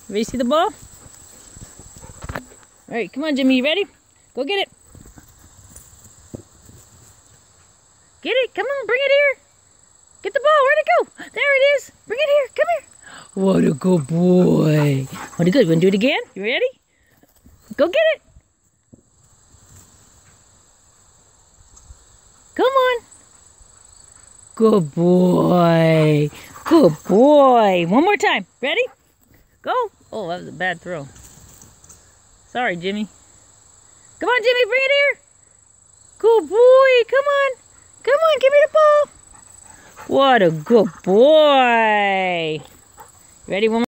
Ready to see the ball? All right, come on, Jimmy. You ready? Go get it. Get it. Come on, bring it here. Get the ball. Where'd it go? There it is. Bring it here. Come here. What a good boy. What a good. You want to do it again? You ready? Go get it. Come on. Good boy. Good boy. One more time. Ready? Go. Oh, that was a bad throw. Sorry, Jimmy. Come on, Jimmy. Bring it here. Good boy. Come on. Come on. Give me the ball. What a good boy. Ready? One more.